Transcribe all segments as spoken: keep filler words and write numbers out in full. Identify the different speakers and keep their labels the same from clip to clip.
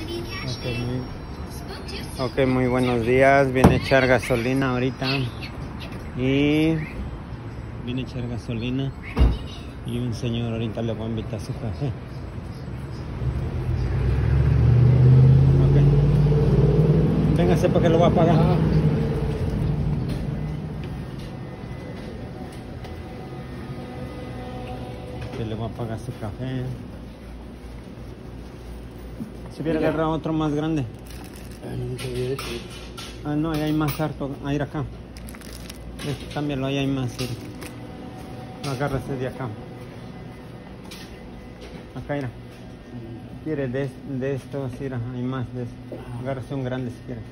Speaker 1: Okay, muy, ok, muy buenos días. Viene a echar gasolina ahorita. Y viene a echar gasolina. Y un señor ahorita le voy a invitar a su café. Ok. Véngase porque lo voy a pagar. Ah. Que le voy a pagar su café. Si hubiera agarrado otro más grande. Ah, no, ahí hay más harto. A ir acá. Este, cámbialo, ahí hay más. Sí. Agárrese de acá. Acá, mira. Quiere de, de estos, mira, hay más de estos. Agárrese un grande si quiere.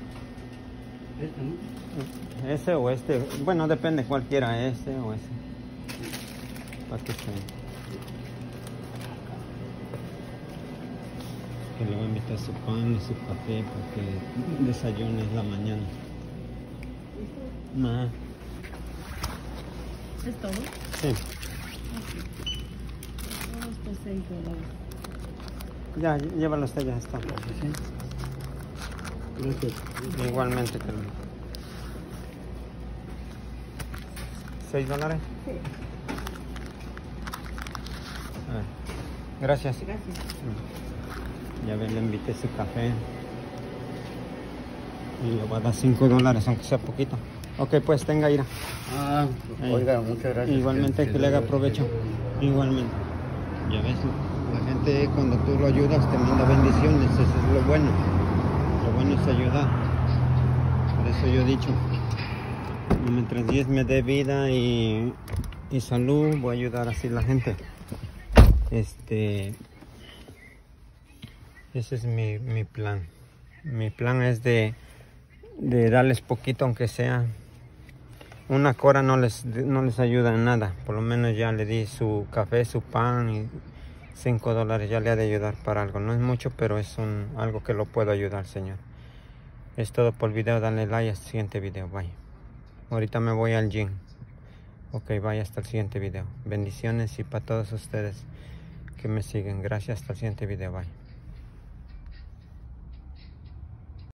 Speaker 1: Ese o este. Bueno, depende cualquiera, ese o ese. Para que se... Que le voy a invitar su pan y su café para que desayune en la mañana. Nah.
Speaker 2: ¿Es todo?
Speaker 1: Sí.
Speaker 2: Estos seis dólares.
Speaker 1: Ya, llévalo usted, ya está. ¿Sí?
Speaker 3: Gracias.
Speaker 1: Igualmente que lo... ¿Seis dólares?
Speaker 2: Sí.
Speaker 1: A ver. Gracias.
Speaker 2: Gracias.
Speaker 1: Ya ven, le invité su café. Y le va a dar cinco dólares, aunque sea poquito. Ok, pues tenga, ira.
Speaker 3: Ah, oiga, muchas gracias.
Speaker 1: Igualmente que, que le haga provecho. Igualmente. Ya ves, la gente cuando tú lo ayudas te manda bendiciones. Eso es lo bueno. Lo bueno es ayudar. Por eso yo he dicho, mientras Dios me dé vida y, y salud, voy a ayudar así a la gente. Este... Ese es mi, mi plan. Mi plan es de, de darles poquito, aunque sea. Una cora no les, no les ayuda en nada. Por lo menos ya le di su café, su pan y cinco dólares. Ya le ha de ayudar para algo. No es mucho, pero es un, algo que lo puedo ayudar, Señor. Es todo por el video. Dale like al siguiente video. Bye. Ahorita me voy al gym. Ok, vaya hasta el siguiente video. Bendiciones y para todos ustedes que me siguen. Gracias, hasta el siguiente video. Bye.